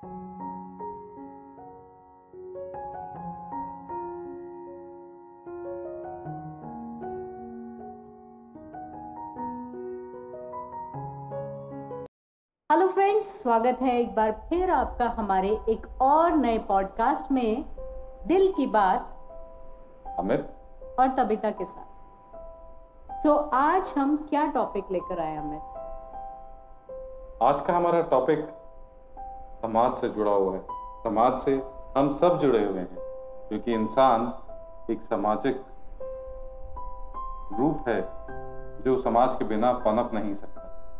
Hello friends, स्वागत है एक बार फिर आपका हमारे एक और नए पॉडकास्ट में दिल की बात अमित और तबिता के साथ। आज हम क्या टॉपिक लेकर आए अमित? आज का हमारा टॉपिक समाज से जुड़ा हुआ है। समाज से हम सब जुड़े हुए हैं क्योंकि इंसान एक सामाजिक रूप है जो समाज के बिना पनप नहीं सकता।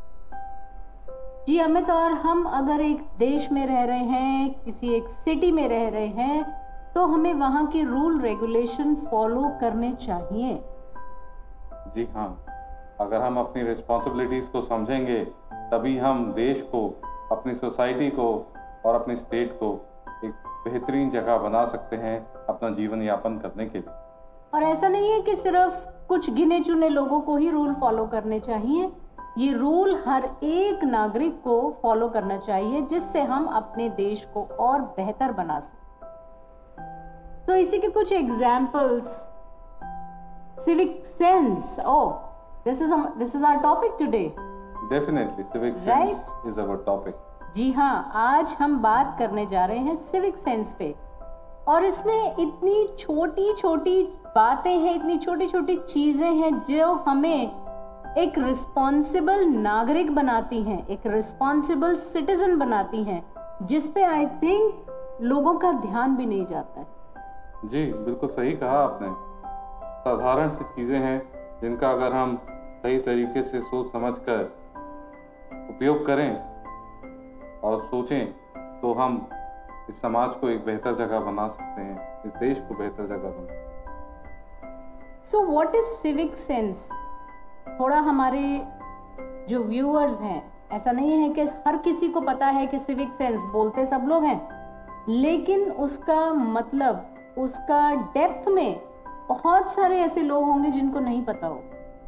जी अमित, और हम अगर एक देश में रह रहे हैं, किसी एक सिटी में रह रहे हैं, तो हमें वहाँ के रूल रेगुलेशन फॉलो करने चाहिए। जी हाँ, अगर हम अपनी रिस्पॉन्सिबिलिटीज को समझेंगे तभी हम देश को, अपनी सोसाइटी को और अपनी स्टेट को एक बेहतरीन जगह बना सकते हैं अपना जीवन यापन करने के लिए। और ऐसा नहीं है कि सिर्फ कुछ गिने चुने लोगों को ही रूल फॉलो करने चाहिए, ये रूल हर एक नागरिक को फॉलो करना चाहिए जिससे हम अपने देश को और बेहतर बना सकें। तो इसी के कुछ examples. Civic sense, this is our topic today. Definitely civic sense is our topic. जी हाँ, आज हम बात करने जा रहे हैं सिविक सेंस पे, और इसमें इतनी छोटी छोटी बातें हैं, इतनी छोटी छोटी चीजें हैं जो हमें एक रिस्पॉन्सिबल नागरिक बनाती हैं, एक रिस्पॉन्सिबल सिटीजन बनाती हैं, जिस पे आई थिंक लोगों का ध्यान भी नहीं जाता है। जी बिल्कुल सही कहा आपने। साधारण सी चीजें हैं जिनका अगर हम सही तरीके से सोच समझ कर उपयोग करें और सोचें तो हम इस समाज को एक बेहतर जगह बना सकते हैं, इस देश को बेहतर जगह बना। So what is civic sense? थोड़ा हमारे जो व्यूअर्स हैं, ऐसा नहीं है कि हर किसी को पता है कि सिविक सेंस बोलते सब लोग हैं, लेकिन उसका मतलब, उसका डेप्थ में बहुत सारे ऐसे लोग होंगे जिनको नहीं पता हो।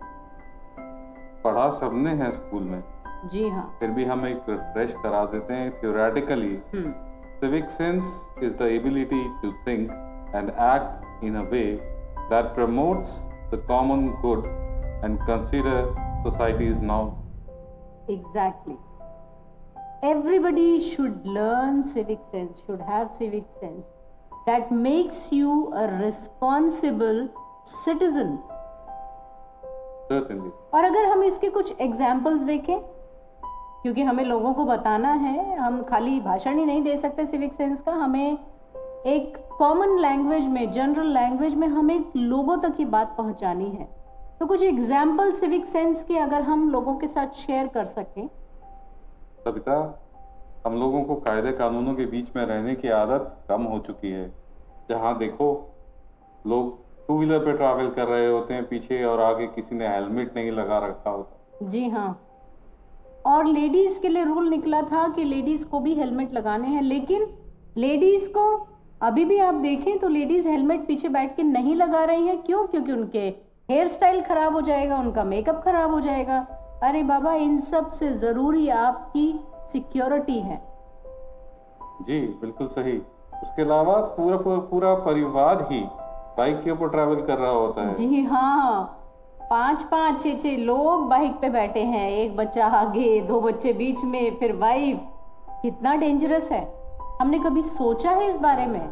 पढ़ा सबने है स्कूल में, जी हाँ, फिर भी हम एक रिफ्रेश करा देते हैं theoretically. Civic sense is the ability to think and act in a way that promotes the common good and consider society's norm. Exactly. Everybody should learn civic sense, should have civic sense that makes you a responsible citizen. Certainly. और अगर हम इसके कुछ examples देखें, क्योंकि हमें लोगों को बताना है, हम खाली भाषण ही नहीं दे सकते सिविक सेंस का, हमें एक कॉमन लैंग्वेज में, जनरल लैंग्वेज में हमें लोगों तक ये बात पहुंचानी है। तो कुछ एग्जाम्पल सिविक सेंस के अगर हम लोगों के साथ शेयर कर सकें। सविता, हम लोगों को कायदे कानूनों के बीच में रहने की आदत कम हो चुकी है। जहाँ देखो लोग टू व्हीलर पे ट्रैवल कर रहे होते हैं पीछे, और आगे किसी ने हेलमेट नहीं लगा रखा होता। जी हाँ, और लेडीज के लिए रूल निकला था कि लेडीज को भी हेलमेट लगाने हैं, लेकिन लेडीज को अभी भी आप देखें तो लेडीज हेलमेट पीछे बैठ के नहीं लगा रही हैं। क्यों? क्योंकि उनके हेयर स्टाइल खराब हो जाएगा, उनका मेकअप खराब हो जाएगा। अरे बाबा, इन सब से जरूरी आपकी सिक्योरिटी है। जी बिल्कुल सही। उसके अलावा पूरा परिवार ही बाइक के ऊपर ट्रैवल कर रहा होता है। जी हाँ, 5-5, 6-6 लोग बाइक पे बैठे हैं, एक बच्चा आगे, 2 बच्चे बीच में, फिर वाइफ। कितना डेंजरस है, हमने कभी सोचा है इस बारे में?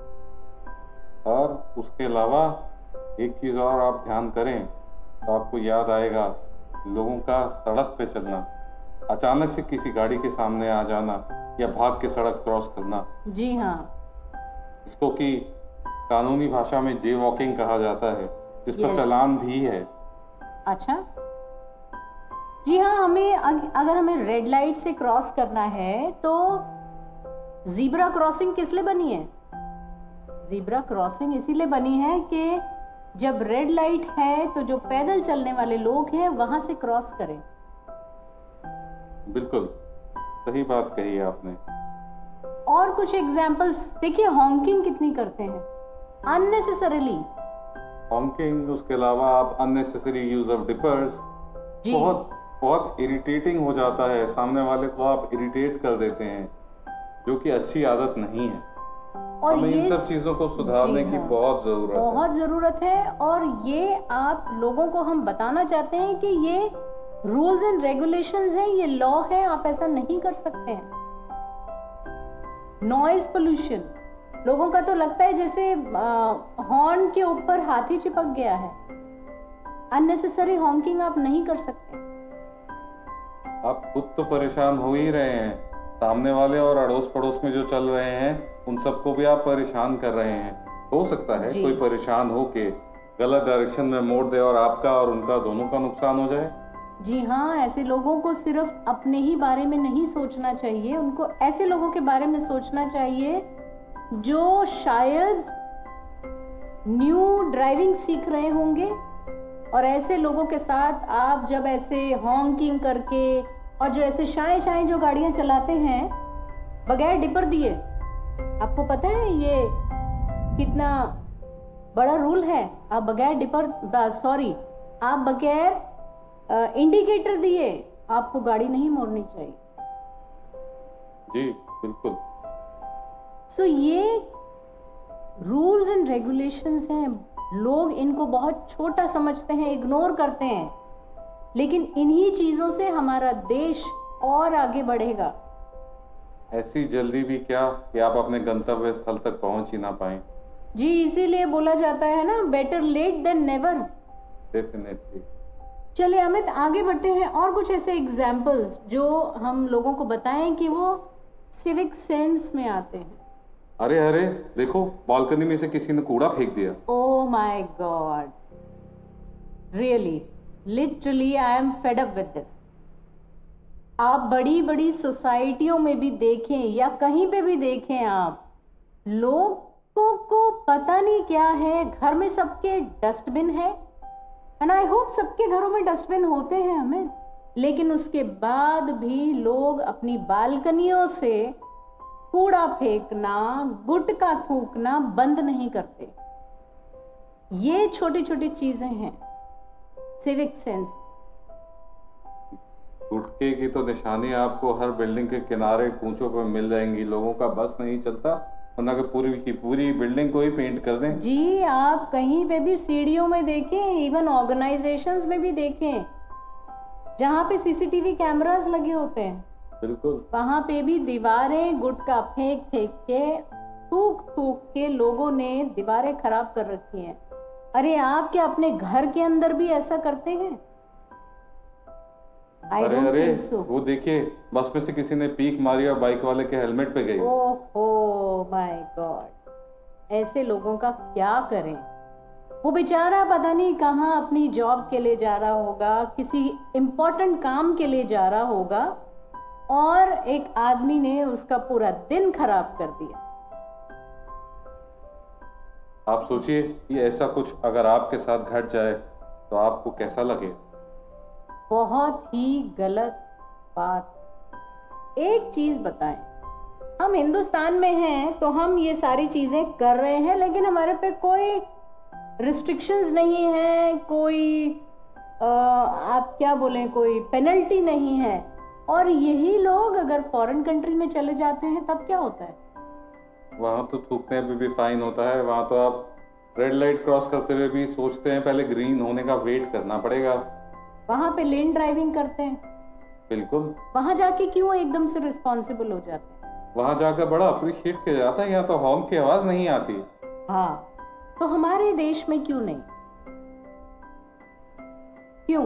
और उसके अलावा एक चीज और आप ध्यान करें तो आपको याद आएगा, लोगों का सड़क पे चलना, अचानक से किसी गाड़ी के सामने आ जाना या भाग के सड़क क्रॉस करना। जी हाँ, इसको कि कानूनी भाषा में जे वॉकिंग कहा जाता है, जिस पर चालान भी है। अच्छा, जी हाँ, अगर हमें रेड लाइट से क्रॉस करना है तो जीब्रा क्रॉसिंग किस लिए बनी है? जीब्रा क्रॉसिंग इसीलिए बनी है कि जब रेड लाइट है तो जो पैदल चलने वाले लोग हैं वहां से क्रॉस करें। बिल्कुल सही बात कही आपने। और कुछ एग्जांपल्स देखिए, हॉकिंग कितनी करते हैं अननेसेसरीली। हॉकिंग, उसके अलावा आप अननेसेसरी यूज ऑफ डिपर्स, बहुत इरिटेटिंग हो जाता है, सामने वाले को आप इरिटेट कर देते हैं। जो कि अच्छी आदत नहीं है। और हमें इन ये सब चीजों को सुधारने जी की हाँ, बहुत जरूरत है। बहुत ज़रूरत है। और ये आप लोगों को हम बताना चाहते हैं कि ये रूल्स एंड रेगुलेशंस हैं, ये लॉ है, आप ऐसा नहीं कर सकते हैं। नॉइज पोल्यूशन, लोगों का तो लगता है जैसे हॉर्न के ऊपर हाथी चिपक गया है। अननेसेसरी हॉन्किंग आप नहीं कर सकते। आप खुद तो परेशान हो ही रहे हैं, सामने वाले और अड़ोस पड़ोस में जो चल रहे हैं उन सबको भी आप परेशान कर रहे हैं। हो सकता है जी कोई परेशान हो के गलत डायरेक्शन में मोड़ दे और आपका और उनका दोनों का नुकसान हो जाए। जी हाँ, ऐसे लोगों को सिर्फ अपने ही बारे में नहीं सोचना चाहिए, उनको ऐसे लोगों के बारे में सोचना चाहिए जो शायद न्यू ड्राइविंग सीख रहे होंगे। और ऐसे लोगों के साथ आप जब ऐसे हॉन्किंग करके और जो ऐसे शाएं शाएं जो गाड़ियां चलाते हैं बगैर डिपर दिए, आपको पता है ये कितना बड़ा रूल है। आप बगैर आप बगैर इंडिकेटर दिए आपको गाड़ी नहीं मोड़नी चाहिए। जी बिल्कुल। सो ये रूल्स एंड रेगुलेशंस हैं, लोग इनको बहुत छोटा समझते हैं, इग्नोर करते हैं, लेकिन इन्हीं चीजों से हमारा देश और आगे बढ़ेगा। ऐसी जल्दी भी क्या कि आप अपने गंतव्य स्थल तक पहुंच ही ना पाए। जी, इसीलिए बोला जाता है ना, better late than never. Definitely. चलिए अमित, आगे बढ़ते हैं और कुछ ऐसे एग्जाम्पल्स जो हम लोगों को बताएं कि वो सिविक सेंस में आते हैं। अरे अरे देखो, बालकनी में से किसी ने कूड़ा फेंक दिया। Oh my God, really literally I am fed up with this. आप बड़ी बड़ी सोसाइटियों में भी देखें या कहीं पे भी देखें, आप लोगों को पता नहीं क्या है, घर में सबके डस्टबिन है, एंड आई होप सबके घरों में डस्टबिन होते हैं हमें, लेकिन उसके बाद भी लोग अपनी बालकनियों से कूड़ा फेंकना, गुटखा थूकना बंद नहीं करते। ये छोटी छोटी चीजें हैं सिविक सेंस। गुटखे की तो निशानी आपको हर बिल्डिंग के किनारे कूचों पर मिल जाएंगी। लोगों का बस नहीं चलता, वरना कि पूरी की पूरी बिल्डिंग को ही पेंट कर दें। जी, आप कहीं पे भी सीढ़ियों में देखें, इवन ऑर्गेनाइजेशंस में भी देखें जहां पे सीसीटीवी कैमरास लगे होते हैं, बिल्कुल। वहां पे भी दीवारें गुटखा फेंक फेंक के, थूक थूक के लोगों ने दीवारें खराब कर रखी हैं। अरे आप क्या अपने घर के अंदर भी ऐसा करते हैं? I अरे don't अरे think so. वो देखिए, बस में से किसी ने पीक मारी और बाइक वाले के हेलमेट पे गई। ओह माय गॉड, ऐसे लोगों का क्या करें? वो बेचारा पता नहीं कहाँ अपनी जॉब के लिए जा रहा होगा, किसी इम्पोर्टेंट काम के लिए जा रहा होगा, और एक आदमी ने उसका पूरा दिन खराब कर दिया। आप सोचिए कि ऐसा कुछ अगर आपके साथ घट जाए तो आपको कैसा लगे। बहुत ही गलत बात। एक चीज बताएं, हम हिंदुस्तान में हैं तो हम ये सारी चीजें कर रहे हैं, लेकिन हमारे पे कोई रिस्ट्रिक्शंस नहीं है, कोई आप क्या बोलें, कोई पेनल्टी नहीं है। और यही लोग अगर फॉरेन कंट्री में चले जाते हैं तब क्या होता है? वहां तो थूकने पे भी फाइन होता है। वहां तो आप रेड लाइट क्रॉस करते हुए भी सोचते हैं पहले ग्रीन होने का वेट करना पड़ेगा। वहां पे लेन ड्राइविंग करते हैं, बिल्कुल। वहां जाके क्यों एकदम से रिस्पॉन्सिबल हो जाते हैं? वहां जाकर बड़ा अप्रिशिएट किया जाता है, यहाँ तो हॉर्न की आवाज नहीं आती। हाँ, तो हमारे देश में क्यों नहीं? क्यों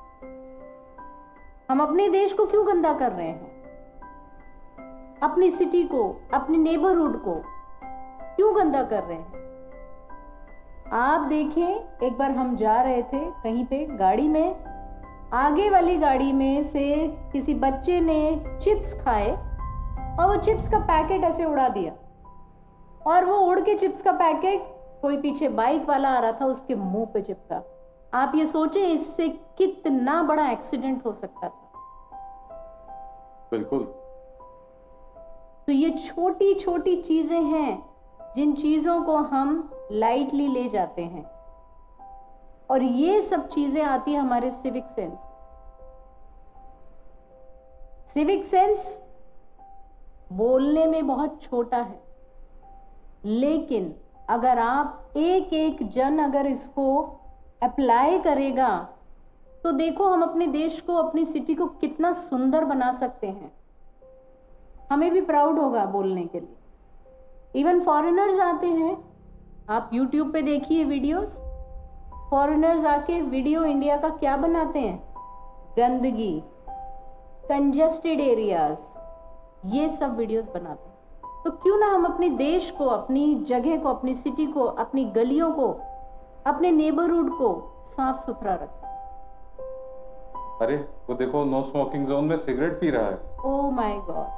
हम अपने देश को क्यों गंदा कर रहे हैं? अपनी सिटी को, अपनी नेबरहुड को क्यों गंदा कर रहे हैं? आप देखें, एक बार हम जा रहे थे कहीं पे गाड़ी में, आगे वाली गाड़ी में से किसी बच्चे ने चिप्स खाए और वो चिप्स का पैकेट ऐसे उड़ा दिया, और वो उड़ के चिप्स का पैकेट कोई पीछे बाइक वाला आ रहा था उसके मुंह पे चिपका। आप ये सोचें इससे कितना बड़ा एक्सीडेंट हो सकता था। बिल्कुल। तो ये छोटी छोटी चीजें हैं जिन चीजों को हम लाइटली ले जाते हैं, और ये सब चीजें आती है हमारे सिविक सेंस। सिविक सेंस बोलने में बहुत छोटा है, लेकिन अगर आप एक एक जन अगर इसको अप्लाई करेगा तो देखो हम अपने देश को, अपनी सिटी को कितना सुंदर बना सकते हैं। हमें भी प्राउड होगा बोलने के लिए। इवन फॉरेनर्स आते हैं, आप यूट्यूब पे देखिए वीडियोस, फॉरेनर्स आके वीडियो इंडिया का क्या बनाते हैं, गंदगी, कंजेस्टेड एरियाज, ये सब वीडियोस बनाते हैं। तो क्यों ना हम अपने देश को, अपनी जगह को, अपनी सिटी को, अपनी गलियों को, अपने नेबरहुड को साफ सुथरा रखें। अरे वो देखो, नो स्मोकिंग जोन में सिगरेट पी रहा है। ओह माय गॉड,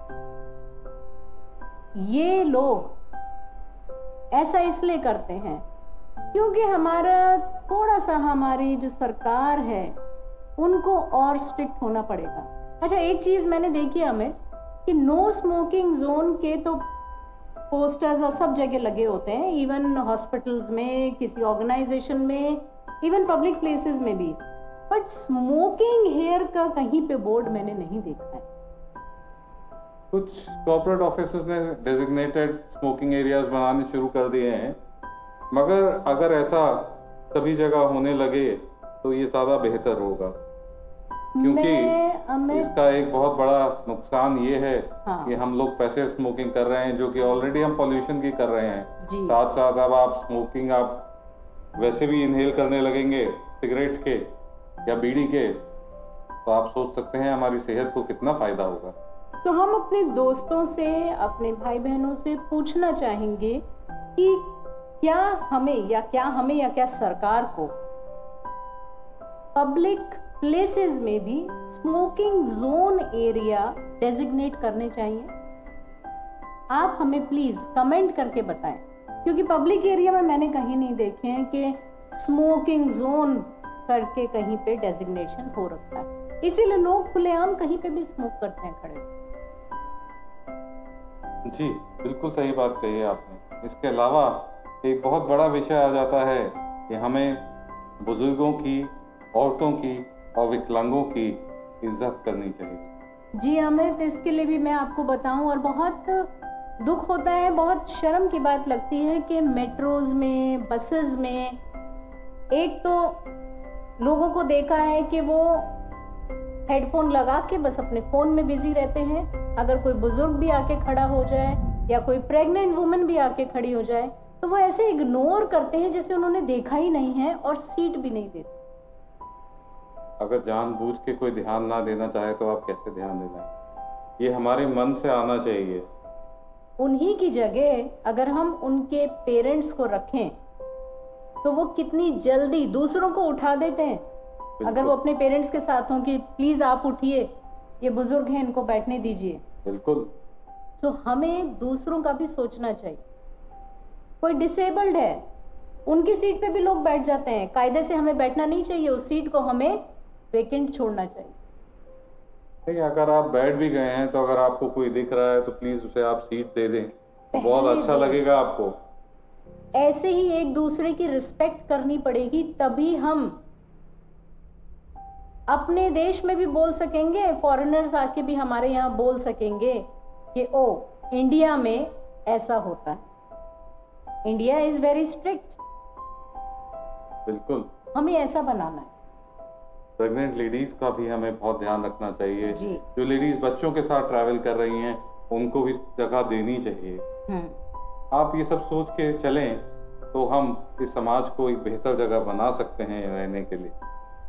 ये लोग ऐसा इसलिए करते हैं क्योंकि हमारा थोड़ा सा, हमारी जो सरकार है उनको और स्ट्रिक्ट होना पड़ेगा। अच्छा, एक चीज मैंने देखी हमें कि नो स्मोकिंग जोन के तो पोस्टर्स और सब जगह लगे होते हैं, इवन हॉस्पिटल्स में, किसी ऑर्गेनाइजेशन में, इवन पब्लिक प्लेसेस में भी, बट स्मोकिंग हेयर का कहीं पे बोर्ड मैंने नहीं देखा है। कुछ कॉर्पोरेट ऑफिसेस ने डेजिग्नेटेड स्मोकिंग एरियाज बनाने शुरू कर दिए हैं, मगर अगर ऐसा सभी जगह होने लगे तो ये ज़्यादा बेहतर होगा, क्योंकि इसका एक बहुत बड़ा नुकसान ये है कि हम लोग पैसे स्मोकिंग कर रहे हैं, जो कि ऑलरेडी हम पॉल्यूशन की कर रहे हैं। साथ साथ अब आप स्मोकिंग आप वैसे भी इनहेल करने लगेंगे सिगरेट्स के या बीड़ी के, तो आप सोच सकते हैं हमारी सेहत को कितना फायदा होगा। तो हम अपने दोस्तों से, अपने भाई बहनों से पूछना चाहेंगे कि क्या हमें या क्या सरकार को पब्लिक प्लेसेस में भी स्मोकिंग जोन एरिया डेजिग्नेट करने चाहिए। आप हमें प्लीज कमेंट करके बताएं, क्योंकि पब्लिक एरिया में मैंने कहीं नहीं देखे हैं कि स्मोकिंग जोन करके कहीं पे डेजिग्नेशन हो रखा है, इसीलिए लोग खुलेआम कहीं पे भी स्मोक करते हैं खड़े। जी बिल्कुल सही बात कही है आपने। इसके अलावा एक बहुत बड़ा विषय आ जाता है कि हमें बुजुर्गों की, औरतों की और विकलांगों की इज्जत करनी चाहिए। जी अमित, इसके लिए भी मैं आपको बताऊं, और बहुत दुख होता है, बहुत शर्म की बात लगती है कि मेट्रोज में, बसेस में, एक तो लोगों को देखा है कि वो हेडफोन लगा के बस अपने फोन में बिजी रहते हैं। अगर कोई बुजुर्ग भी आके खड़ा हो जाए या कोई प्रेग्नेंट वुमन भी आके खड़ी हो जाए तो वो ऐसे इग्नोर करते हैं जैसे उन्होंने देखा ही नहीं है, और सीट भी नहीं देते। अगर जानबूझ के कोई ध्यान ना देना चाहे तो आप कैसे ध्यान देना है? ये हमारे मन से आना चाहिए। उन्हीं की जगह अगर हम उनके पेरेंट्स को रखें तो वो कितनी जल्दी दूसरों को उठा देते हैं। अगर वो अपने पेरेंट्स के साथ हों कि प्लीज आप उठिए, ये बुजुर्ग हैं, इनको बैठने दीजिए। बिल्कुल। तो हमें दूसरों का भी सोचना चाहिए। कोई डिसेबल्ड है, उनकी सीट पे भी लोग बैठ जाते हैं, कायदे से हमें बैठना नहीं चाहिए, उस सीट को हमें वेकेंट छोड़ना चाहिए। ठीक है, अगर आप बैठ भी गए हैं तो अगर आपको कोई दिख रहा है तो प्लीज उसे आप सीट दे दें, बहुत अच्छा लगेगा आपको। ऐसे ही एक दूसरे की रिस्पेक्ट करनी पड़ेगी, तभी हम अपने देश में भी बोल सकेंगे, फॉरेनर्स आके भी हमारे यहाँ बोल सकेंगे कि ओ इंडिया में ऐसा होता है, इंडिया इज वेरी स्ट्रिक्ट। बिल्कुल, हमें ऐसा बनाना है। प्रेग्नेंट लेडीज का भी हमें बहुत ध्यान रखना चाहिए। जी। जो लेडीज बच्चों के साथ ट्रैवल कर रही हैं उनको भी जगह देनी चाहिए। आप ये सब सोच के चलें तो हम इस समाज को एक बेहतर जगह बना सकते हैं रहने के लिए।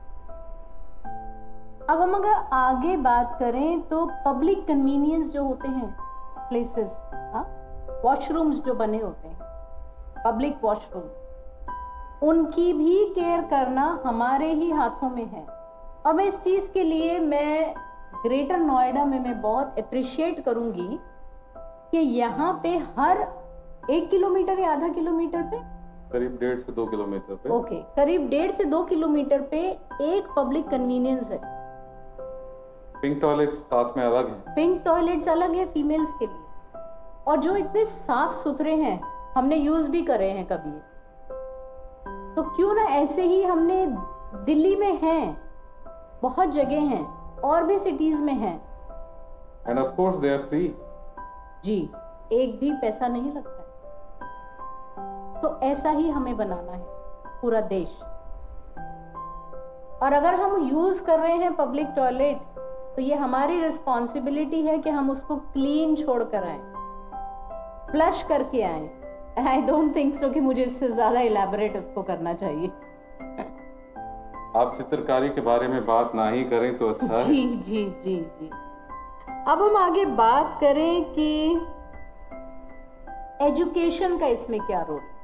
अब हम अगर आगे बात करें तो पब्लिक कन्वीनियंस जो होते हैं, प्लेसेस, वॉशरूम्स जो बने होते हैं, पब्लिक वॉशरूम्स, उनकी भी केयर करना हमारे ही हाथों में है। और मैं इस चीज के लिए मैं ग्रेटर नोएडा में मैं बहुत अप्रिशिएट करूंगी कि यहाँ पे हर 1 किलोमीटर या आधा किलोमीटर पे, करीब 1.5 से 2 किलोमीटर पे, ओके, करीब 1.5 से 2 किलोमीटर पे एक पब्लिक कन्वीनियंस है। पिंक टॉयलेट्स साथ में अलग हैं। पिंक टॉयलेट्स अलग है फीमेल्स के लिए, और जो इतने साफ सुथरे हैं, हमने यूज भी करे हैं कभी। तो क्यों ना ऐसे ही हमने, दिल्ली में हैं, बहुत जगह हैं, और भी सिटीज में हैं। And of course they are free. जी, एक भी पैसा नहीं लगता है। तो ऐसा ही हमें बनाना है पूरा देश। और अगर हम यूज कर रहे हैं पब्लिक टॉयलेट, तो ये हमारी रिस्पॉन्सिबिलिटी है कि हम उसको क्लीन छोड़ कर आए, फ्लश करके आए। And I don't think so कि मुझे इससे ज्यादा इलैबोरेट इसको करना चाहिए। आप चित्रकारी के बारे में बात ना ही करें तो अच्छा है। जी जी जी जी। अब हम आगे बात करें कि एजुकेशन का इसमें क्या रोल है।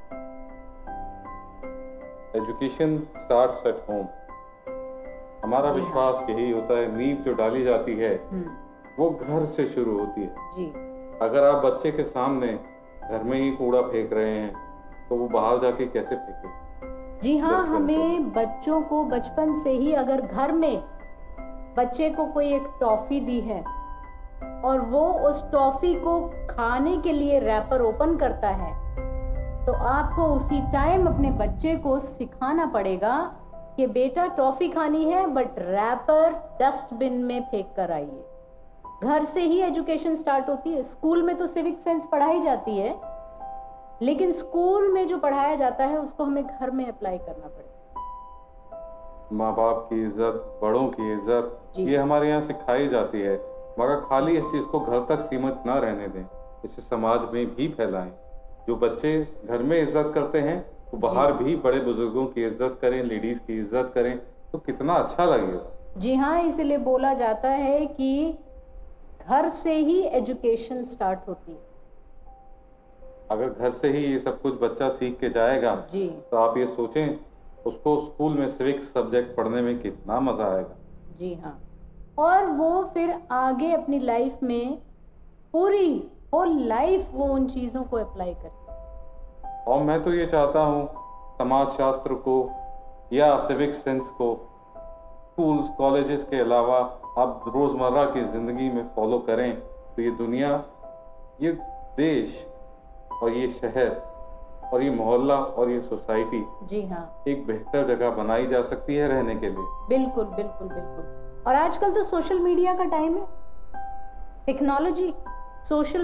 Education starts at home. हमारा जी हाँ। विश्वास यही होता है, नींव जो डाली जाती है वो घर से शुरू होती है। जी अगर आप बच्चे के सामने घर में ही कूड़ा फेंक रहे हैं तो वो बाहर जाके कैसे फेंके? जी हाँ, डस्टबिन पे। हमें बच्चों को बचपन से ही, अगर घर में बच्चे को कोई एक टॉफी दी है और वो उस टॉफी को खाने के लिए रैपर ओपन करता है, तो आपको उसी टाइम अपने बच्चे को सिखाना पड़ेगा कि बेटा टॉफी खानी है बट रैपर डस्टबिन में फेंक कर आइए। घर से ही एजुकेशन स्टार्ट होती है। स्कूल में तो सिविक सेंस पढ़ाई जाती है, लेकिन स्कूल में जो पढ़ाया जाता है उसको हमें घर में अप्लाई करना पड़ेगा। माँ बाप की इज्जत, बड़ों की इज्जत, जी। ये हमारे यहाँ सिखाई जाती है, मगर खाली इस चीज को घर तक सीमित ना रहने दें, इसे समाज में भी फैलाएं। जो बच्चे घर में इज्जत करते हैं वो बाहर भी बड़े बुजुर्गों की इज्जत करें, लेडीज की इज्जत करें, तो कितना अच्छा लगेगा। जी हाँ, इसलिए बोला जाता है कि घर से ही एजुकेशन स्टार्ट होती है। अगर घर से ही ये सब कुछ बच्चा सीख के जाएगा जी तो आप ये सोचें उसको स्कूल में सिविक्स सब्जेक्ट पढ़ने में कितना मजा आएगा। जी हाँ, और वो फिर आगे अपनी लाइफ में पूरी होल लाइफ वो उन चीजों को अप्लाई करे। और मैं तो ये चाहता हूँ समाज शास्त्र को या सिविक सेंस को स्कूल्स कॉलेजेस के अलावा आप रोज़मर्रा की ज़िंदगी में फॉलो करें तो ये दुनिया, ये देश और ये शहर और ये मोहल्ला और ये सोसाइटी जी हाँ, एक बेहतर जगह बनाई जा सकती है रहने के लिए। बिल्कुल बिल्कुल बिल्कुल। और आजकल तो सोशल मीडिया का टाइम है, टेक्नोलॉजी, सोशल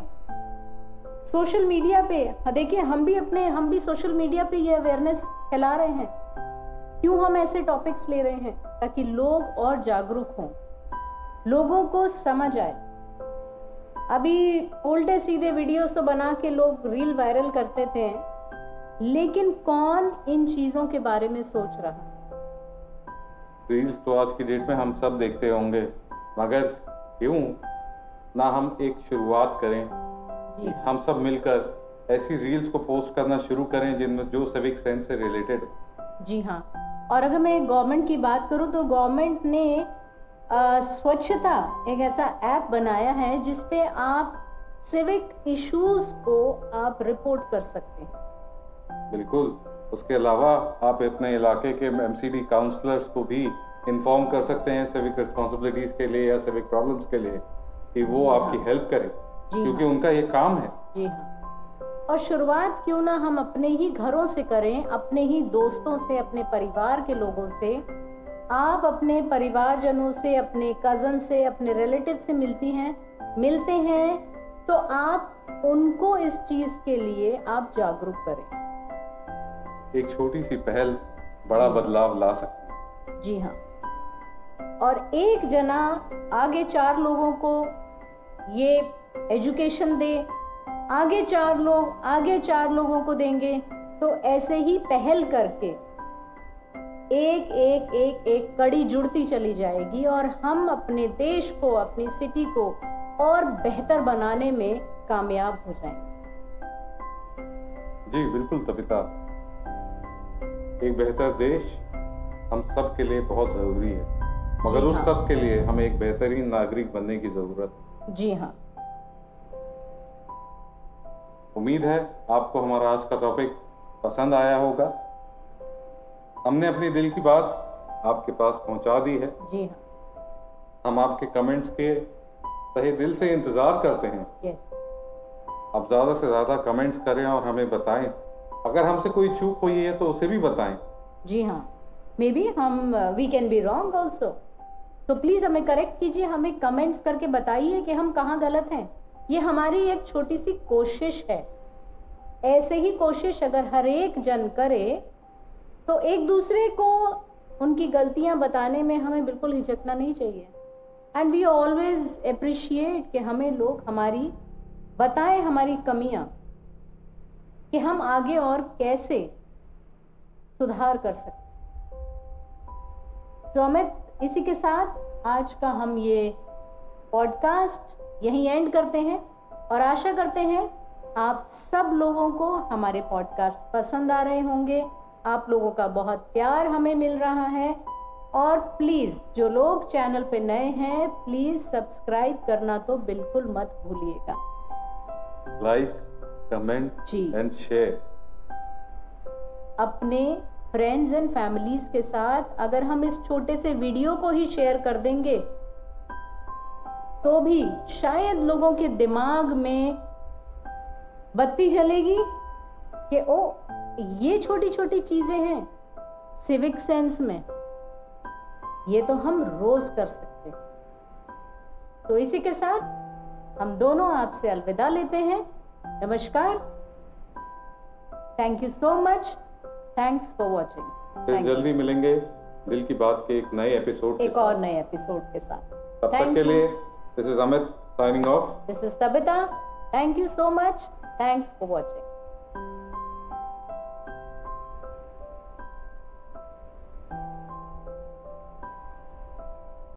मीडिया पे देखिए, हम भी सोशल मीडिया पे ये अवेयरनेस फैला रहे हैं। क्यों हम ऐसे टॉपिक्स ले रहे हैं? ताकि लोग और जागरूक हों, लोगों को समझ आए। अभी उल्टे सीधे वीडियोस तो बना के लोग रील वायरल करते थे, लेकिन कौन इन चीजों के बारे में सोच रहा है? रील्स तो आज की डेट में हम सब देखते होंगे, मगर क्यों ना हम एक शुरुआत करें कि हम सब मिलकर ऐसी रील्स को पोस्ट करना शुरू करें जिनमें जो सिविक सेंस से रिलेटेड है। जी हाँ, और अगर मैं गवर्नमेंट की बात करूं तो गवर्नमेंट ने स्वच्छता एक ऐसा ऐप बनाया है जिसपे आप सिविक इश्यूज को आप रिपोर्ट कर सकते हैं। बिल्कुल, उसके अलावा आप अपने इलाके के एमसीडी काउंसलर्स को भी इन्फॉर्म कर सकते हैं सिविक रिस्पॉन्सिबिलिटीज के लिए या सिविक प्रॉब्लम्स के लिए कि वो आपकी हेल्प करें, क्योंकि उनका ये काम है। जी हाँ, और शुरुआत क्यों ना हम अपने ही घरों से करें, अपने ही दोस्तों से, अपने परिवार के लोगों से। आप अपने परिवारजनों से, अपने कजन से, अपने रिलेटिव से मिलते हैं तो आप उनको इस चीज के लिए आप जागरूक करें। एक छोटी सी पहल बड़ा बदलाव ला सकती है। जी हाँ, और एक जना आगे 4 लोगों को ये एजुकेशन दे, आगे 4 लोगों को देंगे, तो ऐसे ही पहल करके एक कड़ी जुड़ती चली जाएगी और हम अपने देश को, अपनी सिटी को और बेहतर बनाने में कामयाब हो जाएंगे। जी बिल्कुल तबिता, एक बेहतर देश हम सब के लिए बहुत जरूरी है, मगर उस सब के लिए हमें एक बेहतरीन नागरिक बनने की जरूरत है। जी हाँ, उम्मीद है आपको हमारा आज का टॉपिक पसंद आया होगा। हमने अपनी दिल की बात आपके पास पहुंचा दी है। जी हाँ, हम आपके कमेंट्स के तहे दिल से इंतजार करते हैं। यस, आप ज़्यादा से ज़्यादा कमेंट्स करें और हमें बताएं। अगर हमसे कोई चूक हुई है तो उसे भी बताएं। जी हाँ, may be we can be wrong also, तो प्लीज हमें करेक्ट कीजिए, हमें कमेंट्स करके बताइए कि हम कहाँ गलत हैं। ये हमारी एक छोटी सी कोशिश है। ऐसे ही कोशिश अगर हर एक जन करे तो एक दूसरे को उनकी गलतियां बताने में हमें बिल्कुल हिचकना नहीं चाहिए। एंड वी ऑलवेज अप्रिशिएट कि हमें लोग हमारी बताएं हमारी कमियां, कि हम आगे और कैसे सुधार कर सकते। तो अमित, इसी के साथ आज का हम ये पॉडकास्ट यहीं एंड करते हैं और आशा करते हैं आप सब लोगों को हमारे पॉडकास्ट पसंद आ रहे होंगे। आप लोगों का बहुत प्यार हमें मिल रहा है और प्लीज़ जो लोग चैनल पे नए हैं प्लीज़ सब्सक्राइब करना तो बिल्कुल मत भूलिएगा। लाइक, कमेंट जी, एंड शेयर। अपने फ्रेंड्स एंड फैमिलीज के साथ अगर हम इस छोटे से वीडियो को ही शेयर कर देंगे तो भी शायद लोगों के दिमाग में बत्ती जलेगी कि ओ, ये छोटी छोटी चीजें हैं सिविक सेंस में, ये तो हम रोज कर सकते हैं। तो इसी के साथ हम दोनों आपसे अलविदा लेते हैं। नमस्कार, thank you so much, thanks for watching. फिर जल्दी मिलेंगे दिल की बात के एक नए एपिसोड एक और नए एपिसोड के साथ। तब तक के लिए this is Amit signing off. This is Tabitha. Thank you so much, thanks for watching.